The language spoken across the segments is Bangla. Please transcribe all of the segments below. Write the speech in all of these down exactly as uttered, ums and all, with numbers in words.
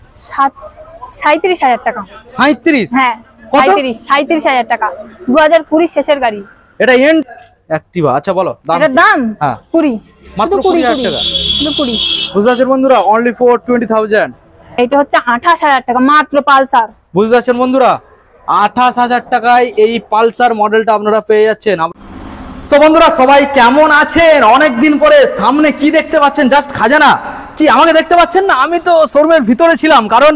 সাঁইত্রিশ হাজার টাকা। সাঁইত্রিশ? হ্যাঁ সাঁইত্রিশ সাঁইত্রিশ হাজার টাকা, দু হাজার কুড়ি শেষের গাড়ি। এটা এন্ড অ্যাক্টিভা। আচ্ছা বলো এটার দাম হ্যাঁ কুড়ি, মাত্র কুড়ি হাজার টাকা, শুধু কুড়ি। বুঝতে পারছেন বন্ধুরা, অনলি ফর টোয়েন্টি থাউজেন্ড। এটা হচ্ছে আঠাশ হাজার টাকা মাত্র পালসার। বুঝতে পারছেন বন্ধুরা, আঠাশ হাজার টাকায় এই পালসার মডেলটা আপনারা পেয়ে যাচ্ছেন। তো বন্ধুরা সবাই কেমন আছেন? অনেকদিন পরে সামনে কি দেখতে পাচ্ছেন? জাস্ট খাজানা। কি আমাকে দেখতে পাচ্ছেন না? আমি তো শোরুমের ভিতরে ছিলাম, কারণ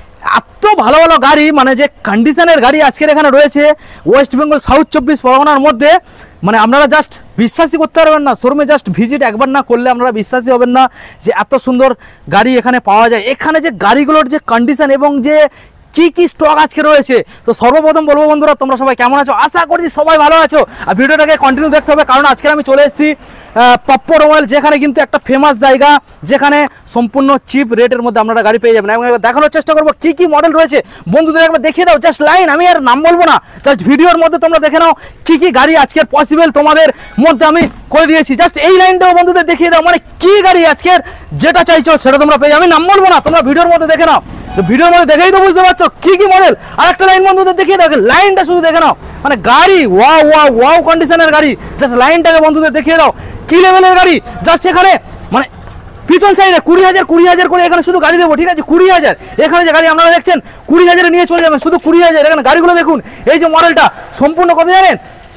এত ভালো ভালো গাড়ি, মানে যে কন্ডিশনের গাড়ি আজকের এখানে রয়েছে ওয়েস্ট বেঙ্গল সাউথ চব্বিশ পরগনার মধ্যে, মানে আপনারা জাস্ট বিশ্বাসই করতে পারবেন না। শোরুমে জাস্ট ভিজিট একবার না করলে আপনারা বিশ্বাসই হবেন না যে এত সুন্দর গাড়ি এখানে পাওয়া যায়। এখানে যে গাড়িগুলোর যে কন্ডিশন এবং যে কি কি স্টক আজকে রয়েছে, তো সর্বপ্রথম বলবো বন্ধুরা তোমরা সবাই কেমন আছো? আশা করছি সবাই ভালো আছো। আর ভিডিওটাকে কন্টিনিউ দেখতে হবে, কারণ আজকে আমি চলে এসেছি পাপ্পো অটোমোবাইল, যেখানে কিন্তু একটা ফেমাস জায়গা, যেখানে সম্পূর্ণ চিপ রেটের মধ্যে আপনারা গাড়ি পেয়ে যাবেন। এবং দেখানোর চেষ্টা করবো কি কি মডেল রয়েছে। বন্ধুদের একবার দেখিয়ে দাও জাস্ট লাইন, আমি আর নাম বলবো না, জাস্ট ভিডিওর মধ্যে তোমরা দেখে নাও কি কি গাড়ি আজকের পসিবল তোমাদের মধ্যে আমি করে দিয়েছি। জাস্ট এই লাইনটাও বন্ধুদের দেখিয়ে দাও, মানে কি গাড়ি আজকের যেটা চাইছো সেটা তোমরা পেয়ে যাবে। আমি নাম বলবো না, তোমরা ভিডিওর মধ্যে দেখে নাও, তো ভিডিওর মধ্যে দেখেই তো বুঝতে পারছো কি কি মডেল। আর একটা লাইন বন্ধুদের দেখিয়ে দাও, লাইনটা শুধু দেখে নাও, মানে গাড়ি ওয়াও ওয়াও ওয়াও কন্ডিশনের গাড়ি। জাস্ট লাইনটাকে বন্ধুদের দেখিয়ে দাও কি লেভেলের গাড়ি। জাস্ট এখানে মানে পিছন সাইডে কুড়ি হাজার কুড়ি হাজার করে এখানে শুধু গাড়ি দেবো, ঠিক আছে? কুড়ি হাজার এখানে যে গাড়ি আপনারা দেখছেন কুড়ি হাজারে নিয়ে চলে যাবেন, শুধু কুড়ি হাজার। এখানে গাড়িগুলো দেখুন, এই যে মডেলটা সম্পূর্ণ কত জানেন?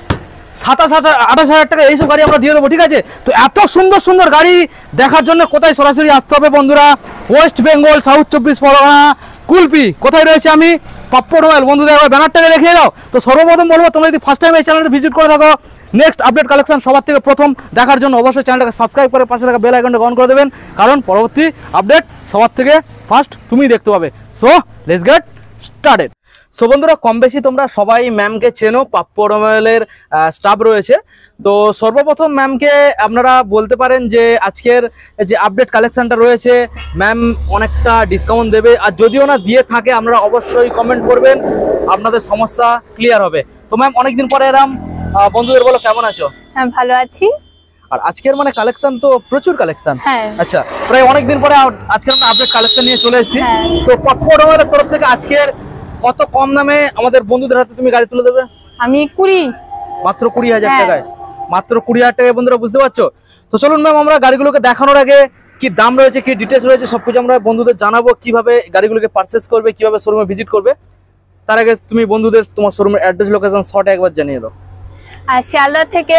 সাতাশ হাজার আঠাশ হাজার টাকা এইসব গাড়ি আমরা দিয়ে দেবো, ঠিক আছে? তো এত সুন্দর সুন্দর গাড়ি দেখার জন্য কোথায় সরাসরি আসতে হবে বন্ধুরা? ওয়েস্ট বেঙ্গল সাউথ চব্বিশ পরগনা কুলপি। কোথায় রয়েছে আমি? পাপ্পো অটোমোবাইল। বন্ধুদের একবার ব্যানারটাকে দেখিয়ে দাও। তো সর্বপ্রথম বলবো, তোমরা যদি ফার্স্ট টাইম এই চ্যানেলটা ভিজিট করে থাকো, নেক্সট আপডেট কালেকশন সবার থেকে প্রথম দেখার জন্য অবশ্যই চ্যানেলটাকে সাবস্ক্রাইব করে পাশে থাকা বেল আইকনটা অন করে দেবেন, কারণ পরবর্তী আপডেট সবার থেকে ফার্স্ট তুমিই দেখতে পাবে। So let's get started. So বন্ধুরা কম বেশি তোমরা সবাই ম্যামকে চেনো, পাপ্পো অটোমোবাইলের স্টাফ রয়েছে। তো সর্বপ্রথম ম্যামকে আপনারা বলতে পারেন যে আজকের যে আপডেট কালেকশনটা রয়েছে ম্যাম অনেকটা ডিসকাউন্ট দেবে, আর যদিও না দিয়ে থাকে আপনারা অবশ্যই কমেন্ট করবেন, আপনাদের সমস্যা ক্লিয়ার হবে। তো ম্যাম অনেকদিন পরে এরাম, বন্ধুদের বলো কেমন আছো? হ্যাঁ ভালো আছি। আর আজকের মানে কালেকশন তো প্রচুর কালেকশন। হ্যাঁ আচ্ছা, প্রায় অনেকদিন পরে আজকের আমরা আপডেট কালেকশন নিয়ে চলে এসেছি। তো পাপ্পো অটোমোবাইলের তরফ থেকে আজকের কত কম দামে আমাদের বন্ধুদের হাতে তুমি গাড়ি তুলে দেবে? আমি কুড়ি, মাত্র কুড়ি হাজার টাকায়, মাত্র কুড়ি হাজার টাকায় বন্ধুরা, বুঝতে পারছো? তো চলুন ম্যাম আমরা গাড়িগুলোকে দেখানোর আগে কি দাম রয়েছে, কি ডিটেলস রয়েছে সবকিছু আমরা বন্ধুদের জানাবো, কিভাবে গাড়িগুলোকে পারচেস করবে, কিভাবে শোরুমে ভিজিট করবে। তার আগে তুমি বন্ধুদের তোমার শোরুমের অ্যাড্রেস লোকেশন শর্ট একবার জানিয়ে দাও। আর শিয়ালদা থেকে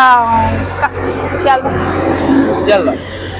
শিয়ালদা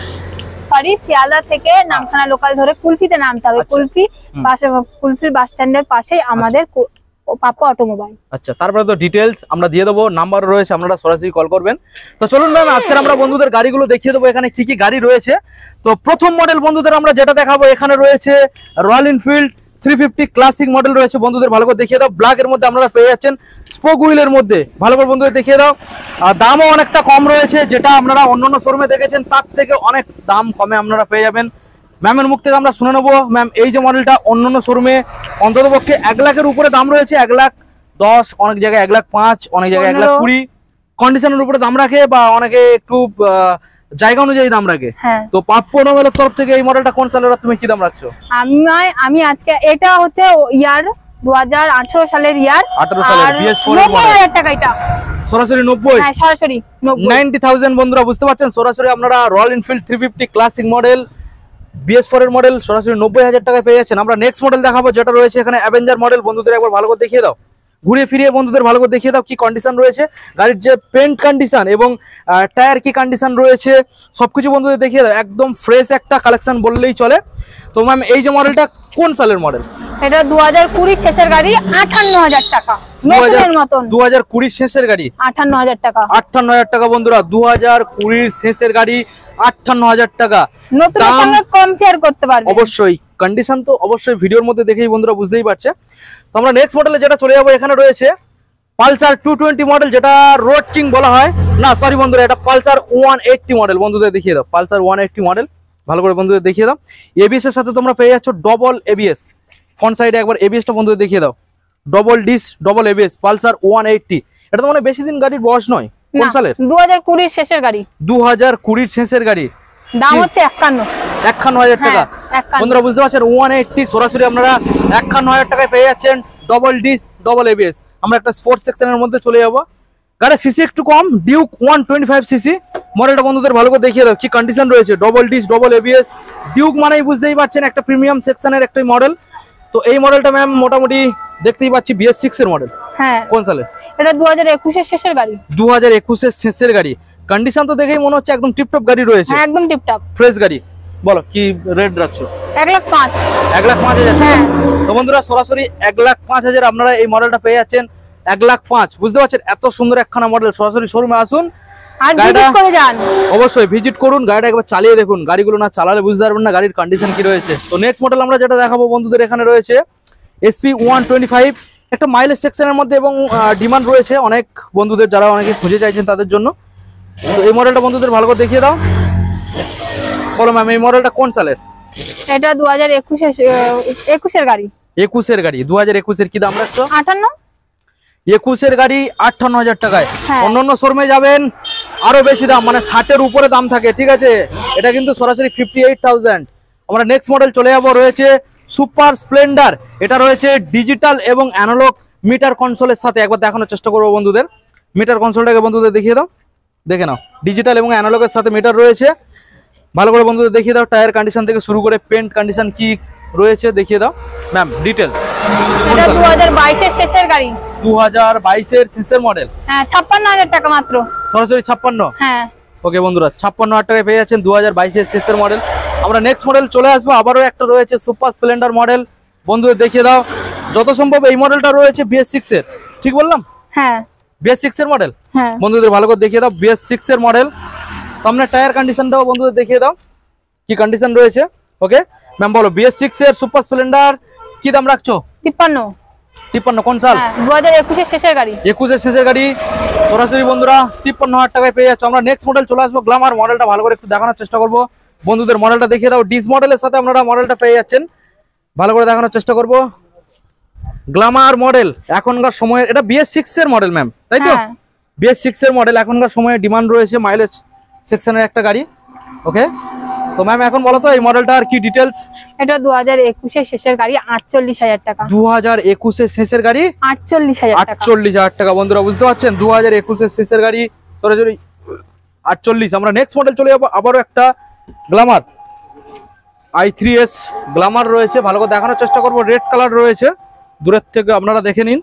সরি শিয়ালদা থেকে নামখানা লোকাল ধরে কুলফিতে নামতে হবে। কুলফি পাশে, কুলফির বাস স্ট্যান্ডের পাশেই আমাদের পাপ্পো অটোমোবাইল। আচ্ছা, তারপরে তো ডিটেলস আমরা দিয়ে দেবো, নাম্বার রয়েছে, আপনারা সরাসরি কল করবেন। তো চলুন ম্যাম আজকে আমরা বন্ধুদের গাড়িগুলো দেখিয়ে দেবো এখানে কি কি গাড়ি রয়েছে। তো প্রথম মডেল বন্ধুদের আমরা যেটা দেখাবো, এখানে রয়েছে Royal Enfield three fifty classic model রয়েছে। বন্ধুদের ভালো করে দেখিয়ে দাও, ব্ল্যাক এর মধ্যে আপনারা পেয়ে যাচ্ছেন, স্পোক হুইলের মধ্যে। ভালো করে বন্ধুদের দেখিয়ে দাও। আর দামও অনেকটা কম রয়েছে, যেটা আপনারা অন্যান্য শোরুমে দেখেছেন তার থেকে অনেক দাম কমে আপনারা পেয়ে যাবেন। ম্যামের মুখ থেকে আমরা শুনে নেবো, ম্যাম এই যে মডেলটা অন্যান্য শোরুমে অন্ততপক্ষে এক লাখের উপরে দাম রয়েছে, এক লাখ দশ, অনেক জায়গায় এক লাখ পাঁচ, অনেক জায়গায় এক লাখ কুড়ি, কন্ডিশনের উপরে দাম রাখে, বা অনেকে একটু জায়গা অনুযায়ী দাম রাখে। তো পাপ্পো অটোমোবাইলের তরফ থেকে এই মডেলটা কোন সালের, তুমি কি দাম রাখছো? আমি আমি আজকে এটা হচ্ছে ইয়ার দু হাজার আঠারো সালের ইয়ার, আঠারো সালের বি এস ফোর এর মডেল। নব্বই হাজার টাকা এটা সরাসরি নব্বই। হ্যাঁ সরাসরি নব্বই, নব্বই হাজার বন্ধুরা বুঝতে পারছেন, সরাসরি আপনারা Royal Enfield three fifty classic model B S four এর মডেল সরাসরি নব্বই হাজার টাকায় পেয়ে যাচ্ছেন। আমরা নেক্সট মডেল দেখাবো, যেটা রয়েছে এখানে অ্যাভেঞ্জার মডেল। বন্ধুদের একবার ভালো করে দেখিয়ে দাও, ঘুরে ফিরিয়ে বন্ধুদের ভালো করে দেখিয়ে দাও কি কন্ডিশন রয়েছে, গাড়ির যে পেন্ট কন্ডিশন এবং টায়ার কি কন্ডিশন রয়েছে সবকিছু বন্ধুদের দেখিয়ে দাও। একদম ফ্রেশ একটা কালেকশন বললেই চলে। তো ম্যাম এই যে মডেলটা কোন সালের মডেল? এটা দু হাজার কুড়ি শেষের গাড়ি, আটান্ন হাজার টাকা নতুনের মতন। দু হাজার কুড়ি শেষের গাড়ি, আটান্ন হাজার টাকা, আটান্ন হাজার টাকা বন্ধুরা, দু হাজার কুড়ির শেষের গাড়ি, আটান্ন হাজার টাকা। নতুনের সঙ্গে কম্পেয়ার করতে পারবে অবশ্যই, কন্ডিশন তো অবশ্যই ভিডিওর মধ্যে দেখেই বন্ধুরা বুঝতেই পারছে। তো আমরা নেক্সট মডেলে যেটা চলে যাবো, এখানে রয়েছে পালসার টু টোয়েন্টি মডেল, যেটা রোড কিং বলা হয় না, সরি বন্ধুরা এটা পালসার ওয়ান এইট্টি মডেল। বন্ধুদের দেখিয়ে দাও পালসার ওয়ান এইট্টি মডেল, ভালো করে বন্ধুদের দেখিয়ে দাও। এবিএস এর সাথে তোমরা পেয়ে যাচ্ছ ডবল এবিএস, ফ্রন্ট সাইডে একবার এবিএসটা বন্ধুদের দেখিয়ে দাও, double disc double ABS Pulsar one eighty. এটা তো মানে বেশি দিন গাড়ির বয়স নয়, কোন সালের? দু হাজার কুড়ির শেষের গাড়ি, দু হাজার কুড়ির শেষের গাড়ি। দাম হচ্ছে একান্ন, একান্ন হাজার টাকা বন্ধুরা বুঝতে পারছেন ওয়ান এইট্টি সরাসরি আপনারা একান্ন হাজার টাকায় পেয়ে যাচ্ছেন ডবল ডিস ডবল এবিএস। আমরা একটা স্পোর্টস সেকশনের মধ্যে চলে যাবো। গাড়ির সিসি একটু কম, Duke one twenty five CC মডেলটা বন্ধুদের ভালো করে দেখিয়ে দাও কি কন্ডিশন রয়েছে। Double disc double ABS Duke মানেই বুঝতেই পারছেন একটা প্রিমিয়াম সেকশনের একটা মডেল। তো এই মডেলটা ম্যাম মোটামুটি দেখতেই পাচ্ছি বিএস সিক্স এর মডেল। হ্যাঁ কোন সালে? এটা দু হাজার একুশ এর শেষের গাড়ি। দু হাজার একুশ এর শেষের গাড়ি। কন্ডিশন তো দেখেই মনে হচ্ছে একদম টিপটপ গাড়ি রয়েছে। হ্যাঁ একদম টিপটপ ফ্রেশ গাড়ি। বলো কি রেট রাখছো? এক লাখ পাঁচ। এক লাখ পাঁচ হাজার। হ্যাঁ তো বন্ধুরা সরাসরি এক লাখ পাঁচ হাজার আপনারা এই মডেলটা পেয়ে যাচ্ছেন। এক লাখ পাঁচ বুঝতে পারছেন এত সুন্দর একখানা মডেল। সরাসরি শোরুমে আসুন আর ভিজিট করে যান, অবশ্যই ভিজিট করুন, গাড়িটা একবার চালিয়ে দেখুন। গাড়িগুলো না চালালে বুঝতে পারবেন না গাড়ির কন্ডিশন কি রয়েছে। তো নেক্সট মডেল আমরা যেটা দেখাবো বন্ধুদের এখানে রয়েছে এসপি ওয়ান টোয়েন্টি ফাইভ, একটা মাইলেজ সেকশনের মধ্যে এবং ডিমান্ড রয়েছে অনেক বন্ধুদের যারা অনেকে খুঁজে চাইছেন তাদের জন্য। তো এই মডেলটা বন্ধুদের ভালো করে দেখিয়ে দাও। বলো ম্যাম এই মডেলটা কোন সালের? এটা দু হাজার একুশ একুশ এর গাড়ি। একুশ এর গাড়ি। দু হাজার একুশ এর কি দাম রাখছো? আটান্ন। একুশ এর গাড়ি আটান্ন হাজার টাকায়। অন্যান্য শোরুমে যাবেন আরো বেশি দাম, মানে ষাটের উপরে দাম থাকে, ঠিক আছে? এটা কিন্তু সরাসরি ফিফটি এইট থাউজেন্ড। আমরা নেক্সট মডেল চলে যাবো, রয়েছে সুপার স্প্লেন্ডার। এটা রয়েছে ডিজিটাল এবং অ্যানালগ মিটার কনসোলের সাথে। একবার দেখানোর চেষ্টা করবো বন্ধুদের, মিটার কনসোলটাকে বন্ধুদের দেখিয়ে দাও, দেখে নাও। ডিজিটাল এবং অ্যানালগের সাথে মিটার রয়েছে, ভালো করে বন্ধুদের দেখিয়ে দাও। টায়ার কন্ডিশন থেকে শুরু করে পেন্ট কন্ডিশন কি রয়েছে দেখিয়ে দাও ম্যাম ডিটেলস। এটা দু হাজার বাইশ এর শেষের গাড়ি। দু হাজার বাইশ এর শেষের মডেল। হ্যাঁ ছাপ্পান্ন হাজার টাকা মাত্র। সরাসরি ছাপ্পান্ন। হ্যাঁ ওকে বন্ধুরা ছাপ্পান্ন হাজার টাকায় পেয়ে যাচ্ছেন দু হাজার বাইশ এর শেষের মডেল। আমরা নেক্সট মডেল চলে আসবো, আবারও একটা রয়েছে সুপার স্প্লেন্ডার মডেল। বন্ধুদের দেখিয়ে দাও যত সম্ভব এই মডেলটা রয়েছে বিএস সিক্স এর, ঠিক বললাম? হ্যাঁ বিএস সিক্স এর মডেল। হ্যাঁ বন্ধুদের ভালো করে দেখিয়ে দাও বিএস সিক্স এর মডেল। সামনে টায়ার কন্ডিশনটাও বন্ধুদের দেখিয়ে দাও কি কন্ডিশন রয়েছে। ওকে ম্যাম বলো বিএস সিক্স এর সুপার স্প্লেন্ডার কি দাম রাখছো? তিপ্পান্ন। তিপ্পান্ন কোন সাল? দু হাজার একুশ এর শেষের গাড়ি। একুশ এর শেষের গাড়ি। সরাসরি বন্ধুরা তিপ্পান্ন হাজার টাকায় পেয়ে যাচ্ছ। আমরা নেক্সট মডেল চলে আসবো গ্ল্যামার। মডেলটা ভালো করে একটু দেখানোর চেষ্টা করবো বন্ধুদের। মডেলটা দেখিয়ে দাও। ডিস মডেলের সাথে আপনারা মডেলটা পেয়ে যাচ্ছেন, ভালো করে দেখানোর চেষ্টা করবো। গ্ল্যামার মডেল এখনকার সময়ে, এটা বিএস সিক্স এর মডেল ম্যাম, তাই তো? বিএস সিক্স এর মডেল। এখনকার সময়ে ডিমান্ড রয়েছে মাইলেজ সেকশনের একটা গাড়ি। ওকে তো ম্যাম এখন বলো তো এই মডেলটার কি ডিটেলস? এটা দু হাজার একুশ এর শেষের গাড়ি, আটচল্লিশ হাজার টাকা। দু হাজার একুশ এর শেষের গাড়ি আটচল্লিশ হাজার টাকা। আটচল্লিশ হাজার টাকা বন্ধুরা বুঝতে পারছেন। দু হাজার একুশ এর শেষের গাড়ি সরাসরি আটচল্লিশ। আমরা নেক্সট মডেল চলে যাবো, আবারও একটা Glamour I three S Glamour রয়েছে, ভালো করে দেখানোর চেষ্টা করবো। রেড কালার রয়েছে, দূরের থেকে আপনারা দেখে নিন।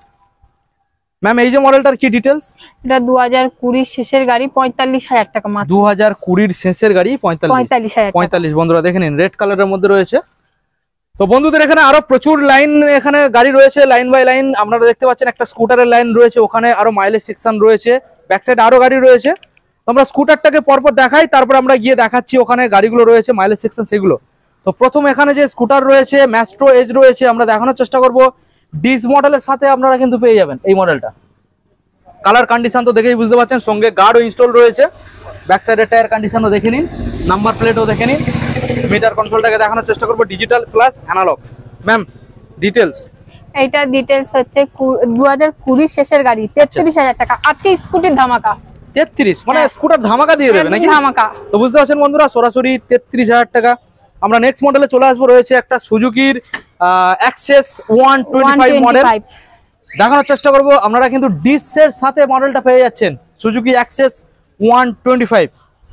ম্যাম এই যে মডেলটার কি ডিটেলস? এটা দু হাজার কুড়ির শেষের গাড়ি, পঁয়তাল্লিশ হাজার টাকা মাত্র। দু হাজার কুড়ির শেষের গাড়ি পঁয়তাল্লিশ হাজার পঁয়তাল্লিশ বন্ধুরা দেখে নিন, রেড কালারের মধ্যে রয়েছে। তো বন্ধুদের এখানে আরো প্রচুর লাইন এখানে গাড়ি রয়েছে, লাইন বাই লাইন আপনারা দেখতে পাচ্ছেন। একটা স্কুটারের লাইন রয়েছে, ওখানে আরো মাইলেজ সেকশন রয়েছে, ব্যাক সাইড আরো গাড়ি রয়েছে। তো আমরা স্কুটারটাকে পরপর দেখাই, তারপর আমরা গিয়ে দেখাচ্ছি ওখানে গাড়িগুলো রয়েছে মাইলেজ সেকশন সেগুলো। তো প্রথম এখানে যে স্কুটার রয়েছে ম্যাস্ট্রো এজ রয়েছে, আমরা দেখানোর চেষ্টা করব। ডিস মডেলের সাথে আপনারা কিন্তু পেয়ে যাবেন এই মডেলটা। কালার কন্ডিশন তো দেখেই বুঝতে পারছেন, সঙ্গে গার্ডও ইনস্টল রয়েছে। ব্যাক সাইডের টায়ার কন্ডিশনও দেখে নিন, নাম্বার প্লেটও দেখে নিন। মিটার কন্ট্রোলটাকে দেখানোর চেষ্টা করবো, digital plus analogue. Ma'am details? এইটা ডিটেলস হচ্ছে দু হাজার কুড়ির শেষের গাড়ি, তেত্রিশ হাজার টাকা। আজকে স্কুটির ধামাকা। তেত্রিশ মানে স্কুটার ধামাকা দিয়ে দেবে নাকি? ধামাকা। তো বুঝতে পারছেন বন্ধুরা, সরাসরি তেত্রিশ হাজার টাকা। আমরা নেক্সট মডেলে চলে আসবো, রয়েছে একটা সুজুকির Access one twenty five model. দেখানোর চেষ্টা করবো, আপনারা কিন্তু ডিসের সাথে মডেলটা পেয়ে যাচ্ছেন, Suzuki Access one twenty five.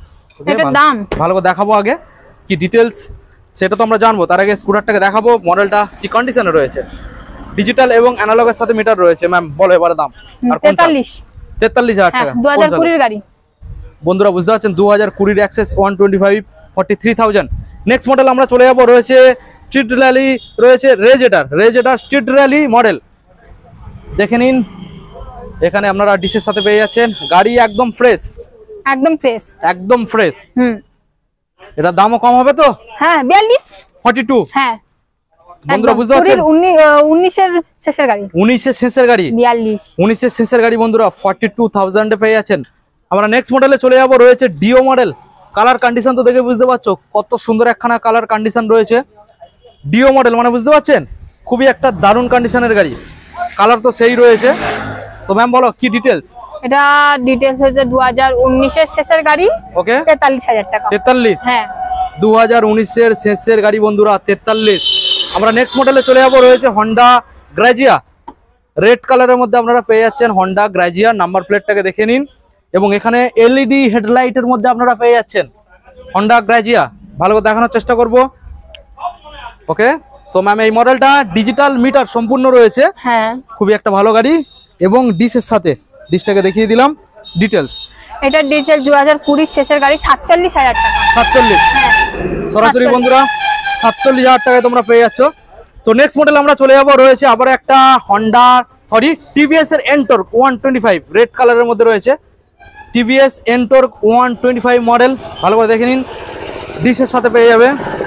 দাম ভালো করে দেখাবো, আগে কি ডিটেলস সেটা তো আমরা জানবো, তার আগে স্কুটারটাকে দেখাবো মডেলটা কি কন্ডিশনে রয়েছে। ডিজিটাল এবং অ্যানালগের সাথে মিটার রয়েছে। ম্যাম বলো এবারে দাম। আর তেতাল্লিশ তেতাল্লিশ হাজার টাকা দু হাজার কুড়ির গাড়ি। বন্ধুরা বুঝতে পারছেন, দু হাজার কুড়ির Access one twenty five, forty three thousand. Next model আমরা চলে যাবো, রয়েছে স্ট্রিট র্যালি, রয়েছে RayZR RayZR street rally model. দেখে নিন, এখানে আপনারা ডিসের সাথে পেয়ে যাচ্ছেন। গাড়ি একদম ফ্রেশ, একদম ফ্রেশ একদম ফ্রেশ। হুম, এটা দামও কম হবে তো? হ্যাঁ বিয়াল্লিশ ফর্টি টু। হ্যাঁ বন্ধুরা বুঝতে পারছেন, উনিশের শেষের গাড়ি, উনিশের শেষের গাড়ি, বিয়াল্লিশ উনিশের শেষের গাড়ি বন্ধুরা ফর্টি টু থাউজেন্ডে পেয়ে যাচ্ছেন। আমরা নেক্সট মডেলে চলে যাবো, রয়েছে ডিও মডেল। কালার কন্ডিশন তো দেখে বুঝতে পারছো কত সুন্দর একখানা কালার কন্ডিশন রয়েছে। ডিও মডেল মানে বুঝতে পারছেন, খুবই একটা দারুণ কন্ডিশনের গাড়ি, কালার তো সেই রয়েছে। তো ম্যাম বলো কি ডিটেলস? এটা ডিটেলস হচ্ছে দু হাজার উনিশের শেষের গাড়ি। ওকে, তেতাল্লিশ হাজার টাকা। তেতাল্লিশ। হ্যাঁ দু হাজার উনিশের শেষের গাড়ি বন্ধুরা, তেতাল্লিশ। আমরা নেক্সট মডেলে চলে যাবো, রয়েছে হন্ডা গ্রাজিয়া, রেড কালারের মধ্যে আপনারা পেয়ে যাচ্ছেন হন্ডা গ্রাজিয়া। নাম্বার প্লেটটাকে দেখে নিন, এবং এখানে এলইডি হেডলাইটের মধ্যে আপনারা পেয়ে যাচ্ছেন হন্ডা গ্রাজিয়া। ভালো করে দেখানোর চেষ্টা করব। ওকে, সো ম্যাম এই মডেলটা ডিজিটাল মিটার সম্পূর্ণ রয়েছে, হ্যাঁ খুবই একটা ভালো গাড়ি, এবং ডিসের সাথে ডিসটাকে দেখিয়ে দিলাম ডিটেলস। এটা ডিজেল দু হাজার কুড়ির শেষের গাড়ি, সাতচল্লিশ হাজার টাকা। সাতচল্লিশ, সরাসরি বন্ধুরা সাতচল্লিশ হাজার টাকায় তোমরা পেয়ে যাচ্ছ। তো নেক্সট মডেল আমরা চলে যাবো, রয়েছে আবার একটা হন্ডা সরি টিভিএস এর Ntorq one twenty five, red কালারের মধ্যে রয়েছে TVS Ntorq one twenty five model. ভালো করে দেখে নিন, ডিসের সাথে পেয়ে যাবে।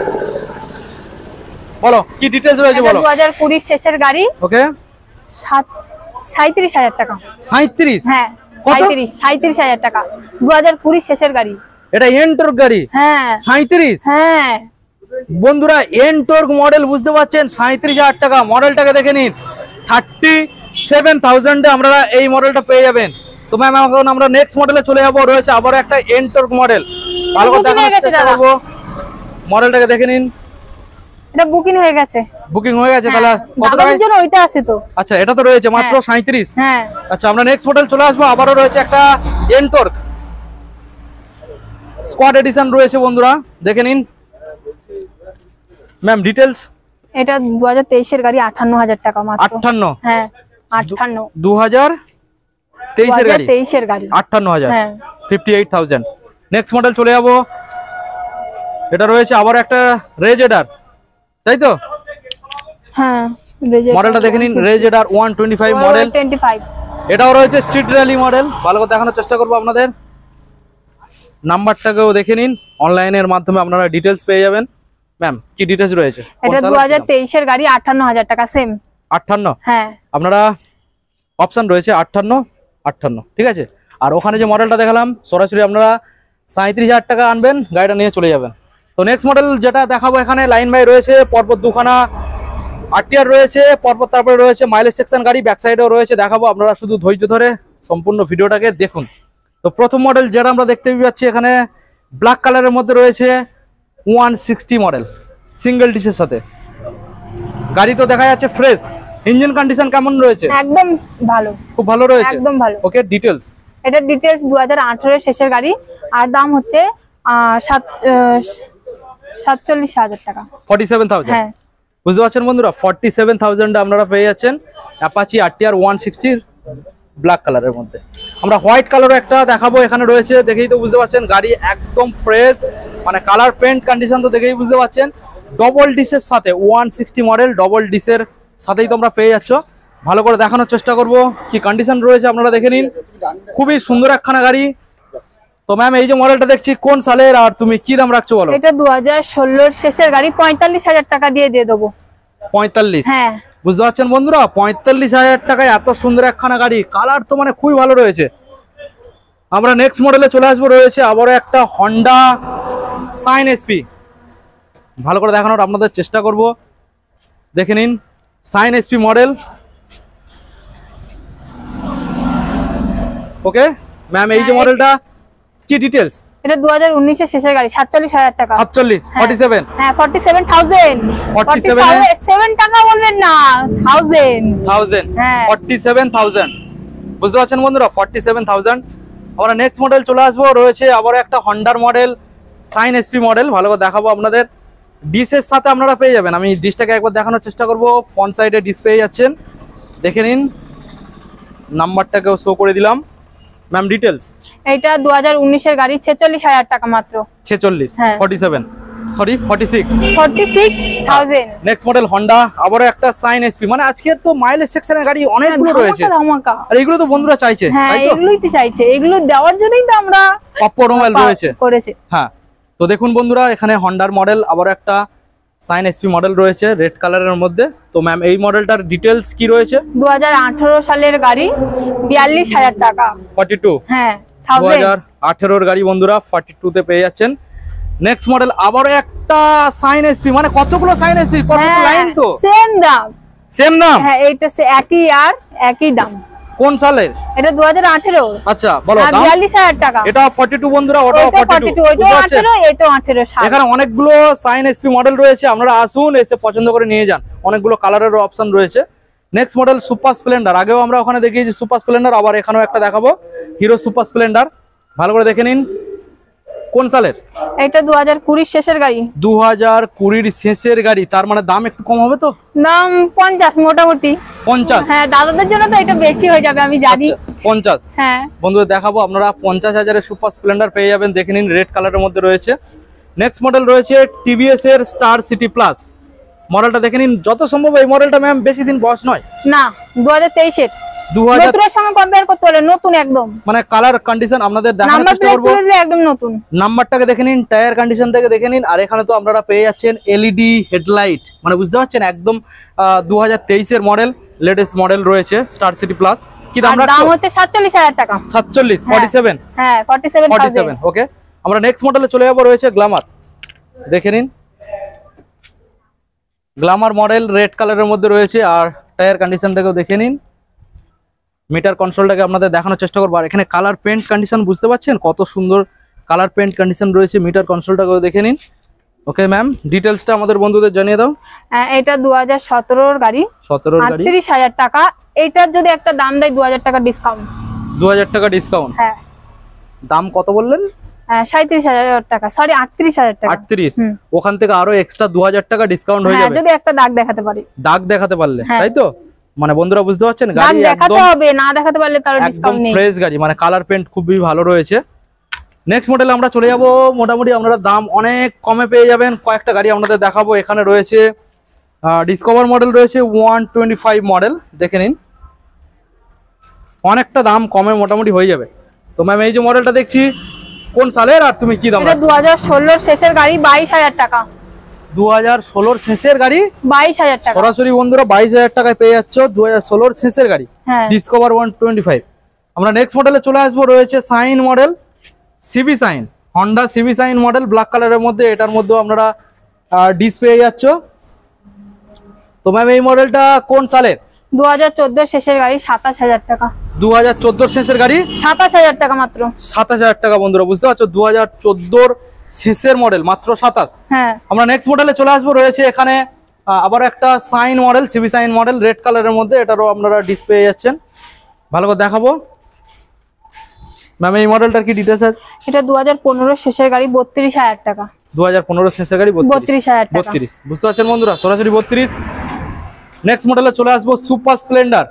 বলো কি ডিটেলস রয়েছে বলো। দু হাজার কুড়ির শেষের গাড়ি, ওকে, সাঁত্রিশ হাজার টাকা। সাঁত্রিশ, হ্যাঁ সাঁত্রিশ সাঁত্রিশ হাজার টাকা, দু হাজার কুড়ির শেষের গাড়ি। এটা এন্টর্ক গাড়ি, হ্যাঁ সাঁত্রিশ। হ্যাঁ বন্ধুরা এন্টর্ক মডেল বুঝতে পারছেন, সাঁত্রিশ হাজার টাকা। মডেলটাকে দেখে নিন, থার্টি সেভেন থাউজেন্ডে আমরা এই মডেলটা পেয়ে যাবেন। তো ম্যাম এখন আমরা নেক্সট মডেলে চলে যাবো, রয়েছে আবার একটা এন্টর্ক মডেল। ভালো করে দেখানোর চেষ্টা করবো, মডেলটাকে দেখে নিন। এটা বুকিং হয়ে গেছে, বুকিং হয়ে গেছে, তাহলে কত টাকার জন্য ওইটা আছে তো? আচ্ছা, এটা তো রয়েছে মাত্র সাঁত্রিশ। হ্যাঁ, আচ্ছা আমরা নেক্সট মডেল চলে আসবো, আবারও রয়েছে একটা এন্টর্ক স্কোয়াড এডিশন রয়েছে বন্ধুরা, দেখে নিন ম্যাম ডিটেলস। এটা দু হাজার তেইশের গাড়ি, আটান্ন হাজার টাকা মাত্র। আটান্ন, হ্যাঁ আটান্ন, দু হাজার তেইশের গাড়ি, তেইশের গাড়ি আটান্ন হাজার, হ্যাঁ fifty eight thousand. Next model চলে যাবো, এটা রয়েছে আবার একটা রেজেডার, তাই তো? হ্যাঁ, মডেলটা দেখে নিন, RayZR one twenty five model. এটাও রয়েছে স্ট্রিট র্যালি মডেল। ভালো করে দেখানোর চেষ্টা করবো আপনাদের, নাম্বারটাকেও দেখে নিন, অনলাইনের মাধ্যমে আপনারা ডিটেলস পেয়ে যাবেন। ম্যাম কি ডিটেলস রয়েছে? এটা দু হাজার তেইশের গাড়ি, আটান্ন হাজার টাকা সেম। আটান্ন, হ্যাঁ আপনারা অপশন রয়েছে আটান্ন আটান্ন, ঠিক আছে। আর ওখানে যে মডেলটা দেখালাম, সরাসরি আপনারা সাঁত্রিশ হাজার টাকা আনবেন, গাড়িটা নিয়ে চলে যাবেন। তো নেক্সট মডেল যেটা দেখাবো, এখানে লাইন বাই রয়েছে, পরপর দুখানা আরটিআর রয়েছে, পরপর তারপরে রয়েছে মাইলেজ সেকশন গাড়ি, ব্যাক সাইডেও রয়েছে, দেখাবো। আপনারা শুধু ধৈর্য ধরে সম্পূর্ণ ভিডিওটাকে দেখুন। তো প্রথম মডেল যেটা আমরা দেখতে পাচ্ছি, এখানে ব্ল্যাক কালারের মধ্যে রয়েছে ওয়ান সিক্সটি মডেল, সিঙ্গেল ডিসের সাথে। গাড়ি তো দেখা যাচ্ছে ফ্রেশ। ইঞ্জিন কন্ডিশন কেমন রয়েছে? একদম ভালো, খুব ভালো রয়েছে, একদম ভালো। ওকে, ডিটেলস। এটা ডিটেলস দু হাজার আঠারো শেষের গাড়ি, আর দাম হচ্ছে সাতচল্লিশ হাজার টাকা, ফর্টি সেভেন থাউজেন্ড। হ্যাঁ বুঝতে পারছেন বন্ধুরা, ফর্টি সেভেন থাউজেন্ড আপনারা পেয়ে যাচ্ছেন অ্যাপাচি আরটিআর ওয়ান সিক্সটির ব্ল্যাক কালারের মধ্যে। আমরা হোয়াইট কালারও একটা দেখাবো, এখানে রয়েছে, দেখেই তো বুঝতে পারছেন গাড়ি একদম ফ্রেশ, মানে কালার পেন্ট কন্ডিশন তো দেখেই বুঝতে পারছেন। ডবল ডিসের সাথে ওয়ান সিক্সটি মডেল, ডবল ডিসের সাথেই তোমরা পেয়ে যাচ্ছ। ভালো করে দেখানোর চেষ্টা করব কি কন্ডিশন রয়েছে, আপনারা দেখে নিন। খুবই সুন্দর একখানা গাড়ি। তো ম্যাম এই যে মডেলটা দেখছি কোন সালের, আর তুমি কি দাম রাখছো বলো? এটা দু হাজার ষোলোর শেষের গাড়ি, পঁয়তাল্লিশ হাজার টাকা দিয়ে দিয়ে দেবো। পঁয়তাল্লিশ, হ্যাঁ বুঝতে পারছেন বন্ধুরা, পঁয়তাল্লিশ হাজার টাকায় এত সুন্দর একখানা গাড়ি, কালার তো মানে খুবই ভালো রয়েছে। আমরা নেক্সট মডেলে চলে আসবো, রয়েছে আবারও একটা হন্ডা সাইন এসপি। ভালো করে দেখানোর আপনাদের চেষ্টা করব, দেখে নিন Shine SP model. Okay ma'am, এই যে মডেলটা কি ডিটেলস? এটা দু হাজার উনিশের শেষের গাড়ি, সাতচল্লিশ হাজার টাকা। সাতচল্লিশ, ফর্টি সেভেন, হ্যাঁ forty seven thousand, forty seven টাকা বলবেন না, থাউজেন্ড থাউজেন্ড, হ্যাঁ ফর্টি সেভেন থাউজেন্ড। বুঝতে পারছেন বন্ধুরা, ফর্টি সেভেন থাউজেন্ড। আমরা নেক্সট মডেল চলে আসবো, রয়েছে আবার একটা হন্ডার মডেল সাইন এসপি মডেল। ভালো করে দেখাবো আপনাদের, ডিসের সাথে আপনারা পেয়ে যাবেন। আমি ডিসটাকে একবার দেখানোর চেষ্টা করবো, ফ্রন্ট সাইডে ডিস পেয়ে যাচ্ছেন, দেখে নিন। নাম্বারটাকেও শো করে দিলাম। Ma'am details? এটা দু হাজার উনিশের গাড়ি, ছেচল্লিশ হাজার টাকা মাত্র। ছেচল্লিশ, forty seven, sorry forty six, forty six thousand. Next model Honda, আবারও একটা সাইন এসপি। মানে আজকে তো মাইলেজ সেকশনের গাড়ি অনেকগুলো রয়েছে, আর এগুলো তো বন্ধুরা চাইছে, হ্যাঁ এগুলোই তো চাইছে, এগুলো দেওয়ার জন্যই তো আমরা অটোমোবাইল রয়েছে করেছে। হ্যাঁ, তো দেখুন বন্ধুরা, এখানে হন্ডার মডেল আবার একটা সাইন এসপি মডেল রয়েছে রেড কালারের মধ্যে। তো ম্যাম এই মডেলটার ডিটেলস কি রয়েছে? দু হাজার আঠারো সালের গাড়ি, বিয়াল্লিশ হাজার টাকা, ফর্টি টু, হ্যাঁ দু হাজার আঠেরোর গাড়ি বন্ধুরা, ফর্টি টু তে পেয়ে যাচ্ছেন। নেক্সট মডেল আবারও একটা সাইন এসপি, মানে কতগুলো সাইন এসপি, লাইন তো সেম দাম, সেম দাম, হ্যাঁ এইটা একই আর একই দাম। কোন সালের? এটা দু হাজার আঠেরো। আচ্ছা বলো দাম। বিয়াল্লিশ হাজার টাকা। এটা বয়াল্লিশ বন্ধুরা, ওটাও বয়াল্লিশ। ওইটাও আঠেরো, এটাও আঠেরো। এখানে অনেকগুলো সাইন এসপি মডেল রয়েছে, আপনারা আসুন, এসে পছন্দ করে নিয়ে যান। অনেকগুলো কালারের অপশন রয়েছে। Next model Super Splendor. আগেও আমরা ওখানে দেখিয়েছি সুপার স্প্লেন্ডার, আবার এখানেও একটা দেখাবো হিরো সুপার স্প্লেন্ডার। ভালো করে দেখে নিন। কোন সালের? এটা দু হাজার কুড়ির শেষের গাড়ি। দু হাজার কুড়ির শেষের গাড়ি, তার মানে দাম একটু কম হবে তো? দাম পঞ্চাশ মোটামুটি। পঞ্চাশ? হ্যাঁ, দাদাদের জন্য তো এটা বেশি হয়ে যাবে আমি জানি। পঞ্চাশ? হ্যাঁ বন্ধুদের দেখাবো, আপনারা পঞ্চাশ হাজারের সুপার স্প্লেন্ডার পেয়ে যাবেন। দেখে নিন, রেড কালারের মধ্যে রয়েছে। নেক্সট মডেল রয়েছে টিভিএস এর স্টার সিটি প্লাস। মডেলটা দেখে নিন। যত সম্ভব এই মডেলটা ম্যাম বেশি দিন বয়স নয় না, দু হাজার তেইশের। দু হাজার নতুনের সঙ্গে কম্পেয়ার করতে হলে নতুন একদম। মানে কালার কন্ডিশন আপনাদের দেখানোর নাম্বার চেষ্টা প্লেট করব। তুলে একদম নতুন। নাম্বারটাকে দেখে নিন, টায়ার কন্ডিশন থেকে দেখে নিন। আর এখানে তো আপনারা পেয়ে যাচ্ছেন এলইডি হেডলাইট, মানে বুঝতে পারছেন একদম দু হাজার তেইশের মডেল, লেটেস্ট মডেল রয়েছে স্টার সিটি প্লাস। কি দাম রাখছো? দাম হচ্ছে সাতচল্লিশ হাজার টাকা। সাতচল্লিশ? ফর্টি-সেভেন? হ্যাঁ, ফর্টি-সেভেন ফর্টি-সেভেন। ওকে, আমরা নেক্সট মডেলে চলে যাব। রয়েছে গ্ল্যামার। দেখে নিন, গ্ল্যামার মডেল রেড কালারের মধ্যে রয়েছে। আর টায়ার কন্ডিশনটাকেও দেখে নিন। মিটার কনসোলটাকে আপনাদের দেখানোর চেষ্টা করবো। আর এখানে কালার পেন্ট কন্ডিশন বুঝতে পারছেন কত সুন্দর কালার পেন্ট কন্ডিশন রয়েছে। মিটার কনসোলটাকেও দেখে নিন। ওকে ম্যাম, ডিটেলসটা আমাদের বন্ধুদের জানিয়ে দাও। এটা দু হাজার সতেরোর গাড়ি। সতেরোর গাড়ি, আটত্রিশ হাজার টাকা। এটার যদি একটা দাম দেয় দু হাজার টাকা ডিসকাউন্ট। দু হাজার টাকা ডিসকাউন্ট? হ্যাঁ। দাম কত বললেন? সাঁইত্রিশ হাজার টাকা, সরি আটত্রিশ হাজার টাকা। আটত্রিশ? ওখান থেকে আরো এক্সট্রা দু হাজার টাকা ডিসকাউন্ট হয়ে যাবে যদি একটা দাগ দেখাতে পারি। দাগ দেখাতে পারলে, তাই তো? মানে বন্ধুরা বুঝতে পারছেন, গাড়ি দেখাতে হবে, না দেখাতে পারলে তার ডিসকাউন্ট নেই। ফ্রেশ গাড়ি, মানে কালার পেন্ট খুবই ভালো রয়েছে। নেক্সট মডেলে আমরা চলে যাব। মোটামুটি আপনারা দাম অনেক কমে পেয়ে যাবেন। কয়েকটা গাড়ি আপনাদের দেখাবো। এখানে রয়েছে ডিসকভার মডেল রয়েছে ওয়ান টোয়েন্টি ফাইভ মডেল। দেখে নিন, অনেকটা দাম কমে মোটামুটি হয়ে যাবে। তো ম্যাম এই যে মডেলটা দেখছি, কোন সালের আর তুমি কি দাম? এটা দু হাজার ষোলোর শেষের গাড়ি, বাইশ হাজার টাকা। দু হাজার ষোলোর শেষের গাড়ি, বাইশ হাজার টাকা সরাসরি বন্ধুরা বাইশ হাজার টাকায় পেয়ে যাচ্ছ দু হাজার ষোলোর শেষের গাড়ি, ডিসকভার ওয়ান টোয়েন্টি ফাইভ। আমরা নেক্সট মডেলে চলে আসবো। রয়েছে Shine model, CB Shine, Honda CB Shine model black কালারের মধ্যে। এটার মধ্যেও আপনারা ডিস পেয়ে যাচ্ছ। তো ম্যাম এই মডেলটা কোন সালের? দু হাজার চোদ্দোর শেষের গাড়ি, সাতাশ হাজার টাকা। দু হাজার চোদ্দোর শেষের গাড়ি, সাতাশ হাজার টাকা মাত্র। সাতাশ হাজার টাকা বন্ধুরা, বুঝতে পারছো? দু হাজার চোদ্দোর শেষের মডেল, মাত্র সাতাশ। হ্যাঁ। আমরা নেক্সট মডেলে চলে আসবো। রয়েছে এখানে আবার একটা Shine model, CB Shine model red কালারের মধ্যে। এটারও আপনারা ডিসপ্লে পেয়ে যাচ্ছেন। ভালো করে দেখাবো। ম্যাম এই মডেলটার কি ডিটেলস আছে? এটা দু হাজার পনেরোর শেষের গাড়ি, বত্রিশ হাজার টাকা। দু হাজার পনেরোর শেষের গাড়ি, বত্রিশ হাজার টাকা। বত্রিশ, বুঝতে পারছেন বন্ধুরা? সরাসরি বত্রিশ। নেক্সট মডেলে চলে আসবো সুপার স্প্লেন্ডার।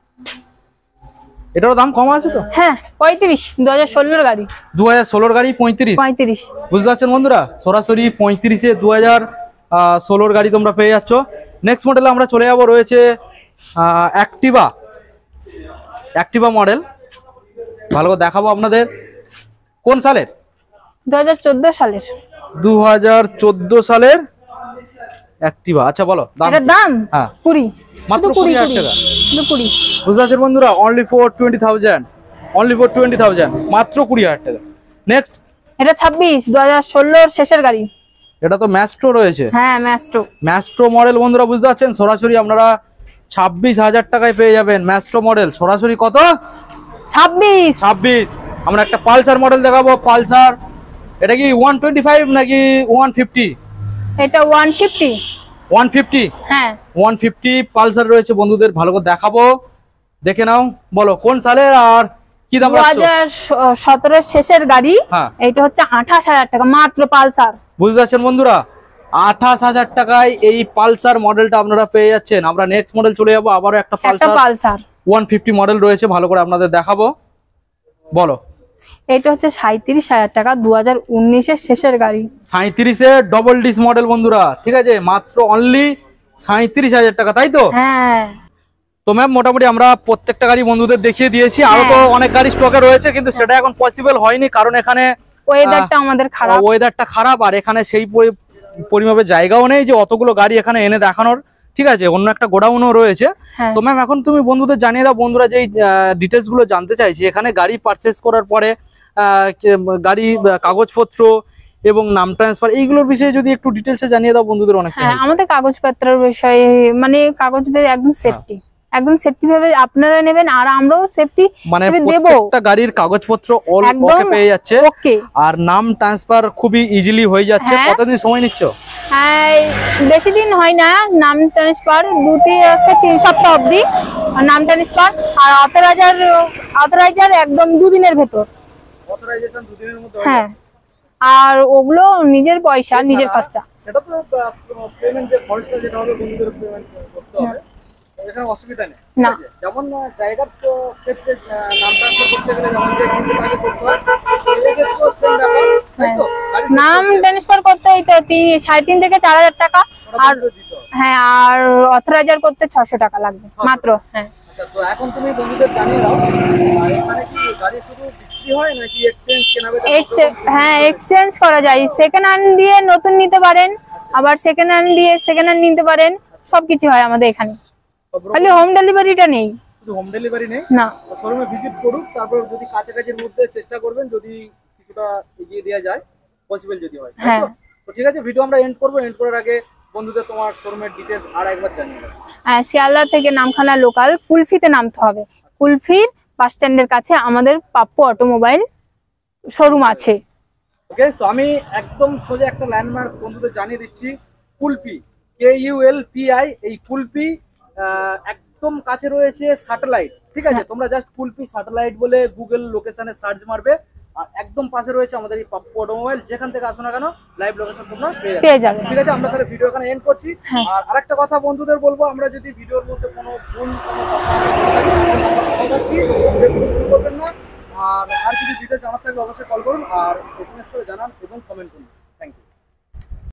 এটারও দাম কম আছে তো? হ্যাঁ, পঁয়ত্রিশ। দু হাজার ষোলোর গাড়ি, দু হাজার ষোলোর গাড়ি, পঁয়ত্রিশ। পঁয়ত্রিশ, বুঝতে পারছেন বন্ধুরা? সরাসরি পঁয়ত্রিশে দু হাজার ষোলোর গাড়ি তোমরা পেয়ে যাচ্ছ। নেক্সট মডেলে আমরা চলে যাবো। রয়েছে অ্যাক্টিভা, অ্যাক্টিভা মডেল। ভালো করে দেখাবো আপনাদের। কোন সালের? দু হাজার চোদ্দো সালের। দু হাজার চোদ্দো সালের অ্যাক্টিভা। আচ্ছা বলো দাম। দাম হ্যাঁ, কুড়ি, মাত্র কুড়ি হাজার টাকা। শুধু কুড়ি। বুঝতে পারছেন বন্ধুরা? Only for twenty thousand, only for twenty thousand, মাত্র কুড়ি হাজার টাকা। নেক্সট, এটা ছাব্বিশ, দু হাজার ষোলোর শেষের গাড়ি। এটা তো ম্যাস্ট্রো রয়েছে। হ্যাঁ, ম্যাস্ট্রো। ম্যাস্ট্রো মডেল বন্ধুরা, বুঝতে পারছেন? সরাসরি আপনারা ছাব্বিশ হাজার টাকায় পেয়ে যাবেন ম্যাস্ট্রো মডেল। সরাসরি কত? ছাব্বিশ। ছাব্বিশ। আমরা একটা পালসার মডেল দেখাবো। পালসার, এটা কি ওয়ান টোয়েন্টি ফাইভ নাকি ওয়ান ফিফটি? এটা ওয়ান ফিফটি। One fifty? হ্যাঁ, ওয়ান ফিফটি পালসার রয়েছে বন্ধুদের। ভালো করে দেখাবো, দেখে নাও। বলো কোন সালের আর কি দাম রাখছো? দু হাজার সতেরোর শেষের গাড়ি। হ্যাঁ, এটা হচ্ছে আঠাশ হাজার টাকা মাত্র, পালসার। বুঝতে পারছেন বন্ধুরা? আঠাশ হাজার টাকায় এই পালসার মডেলটা আপনারা পেয়ে যাচ্ছেন। আমরা নেক্সট মডেল চলে যাবো। আবারও একটা Pulsar, Pulsar one fifty model রয়েছে। ভালো করে আপনাদের দেখাবো। বলো। এটা হচ্ছে সাঁইত্রিশ হাজার টাকা, দু হাজার উনিশের শেষের গাড়ি। সাঁইত্রিশে ডবল ডিস মডেল বন্ধুরা, ঠিক আছে? মাত্র অনলি সাঁইত্রিশ হাজার টাকা, তাই তো? হ্যাঁ। তো ম্যাম মোটামুটি আমরা প্রত্যেকটা গাড়ি বন্ধুদের দেখিয়ে দিয়েছি। আরো তো অনেক গাড়ি স্টকে রয়েছে, কিন্তু সেটা এখন পসিবল হয়নি, কারণ এখানে ওয়েদারটা আমাদের খারাপ। ওয়েদারটা খারাপ, আর এখানে সেই পরিমাপে জায়গাও নেই যে অতগুলো গাড়ি এখানে এনে দেখানোর। ঠিক আছে, অন্য একটা গোডাউনও রয়েছে। তো ম্যাম এখন তুমি বন্ধুদের জানিয়ে দাও, বন্ধুরা যেই ডিটেলস গুলো জানতে চাইছে, এখানে গাড়ি পারচেস করার পরে গাড়ি কাগজপত্র এবং নাম ট্রান্সফার এইগুলোর বিষয়ে যদি একটু ডিটেলসে জানিয়ে দাও বন্ধুদের। অনেক হ্যাঁ, আমাদের কাগজপত্রের বিষয়ে মানে কাগজ একদম সেফটি, একদম সেফটি ভাবে আপনারা নেবেন আর আমরাও সেফটি মানে দেব। প্রত্যেকটা গাড়ির কাগজপত্র অল ওকে পেয়ে যাচ্ছে ওকে, আর নাম ট্রান্সফার খুবই ইজিলি হয়ে যাচ্ছে। হ্যাঁ। কতদিন সময় নিচ্ছ? হ্যাঁ, বেশি দিন হয় না নাম ট্রান্সফার, দু থেকে তিন সপ্তাহ অবধি নাম ট্রান্সফার। আর অথরাইজার অথরাইজার একদম দুদিনের ভেতর। অথরাইজেশন দুদিনের মধ্যে হ্যাঁ, আর ওগুলো নিজের পয়সা নিজের খরচা। সেটা তো পেমেন্ট যে খরচটা যেটা হবে বন্ধুদের পেমেন্ট করতে হবে, এখানে অসুবিধা নেই। না, যেমন জায়গার ক্ষেত্রে নাম ট্রান্সফার করতে গেলে যেমন যে টাকা করতে হয়, এই ক্ষেত্রেও সেম ব্যাপার, তাই তো? নাম ট্রান্সফার করতে এই তো তিন- সাড়ে তিন থেকে চার হাজার টাকা। আর হ্যাঁ, আর অথরাইজার করতে ছশো টাকা লাগবে মাত্র। হ্যাঁ, আচ্ছা, তো এখন তুমি বন্ধুদের জানিয়ে দাও আর এখানে কি গাড়ি শুধু বিক্রি হয় নাকি এক্সচেঞ্জ কেনাবেচা? এক্সচেঞ্জ, হ্যাঁ এক্সচেঞ্জ করা যায়। সেকেন্ড হ্যান্ড দিয়ে নতুন নিতে পারেন, আবার সেকেন্ড হ্যান্ড দিয়ে সেকেন্ড হ্যান্ড নিতে পারেন, সবকিছু হয় আমাদের এখানে। খালি হোম ডেলিভারিটা নেই। শুধু হোম ডেলিভারি নেই, না, শোরুমে ভিজিট করুন, তারপর যদি কাছাকাছির মধ্যে চেষ্টা করবেন যদি কিছুটা এগিয়ে দেওয়া যায়, পসিবল যদি হয়। তাই হ্যাঁ। তো? তো ঠিক আছে, ভিডিও আমরা এন্ড করবো। এন্ড করার আগে বন্ধুদের তোমার শোরুমের ডিটেলস আর একবার জানিয়ে দাও। আহ, শিয়ালদা থেকে নামখানা লোকাল কুলফিতে নামতে হবে। কুলফির বাস স্ট্যান্ডের কাছে আমাদের পাপ্পু অটোমোবাইল শোরুম আছে। ওকে, তো আমি একদম সোজা একটা ল্যান্ডমার্ক বন্ধুদের জানিয়ে দিচ্ছি। Kulpi, K U L P I, এই কুলপি আহ, একদম কাছে রয়েছে স্যাটেলাইট। ঠিক আছে, তোমরা জাস্ট কুলপি স্যাটেলাইট বলে গুগল লোকেশনে সার্চ মারবে, আর একদম পাশে রয়েছে আমাদের এই পাপ্পু অটোমোবাইল। যেখান থেকে আসো না কেন লাইভ লোকেশন তোমরা পেয়ে পেয়ে যাবে। যাবে। ঠিক আছে, আমরা তাহলে ভিডিও এখানে এন্ড করছি। হ্যাঁ। আর আরেকটা কথা বন্ধুদের বলবো, আমরা যদি ভিডিওর মধ্যে কোনো ভুল কোনো কথা আমরা বলে থাকি, আমাদের নাম্বার কি, ভুল করবেন না। আর আর কিছু ডিটেলস জানার থাকলে অবশ্যই কল করুন আর এসএমএস করে জানান এবং কমেন্ট করুন।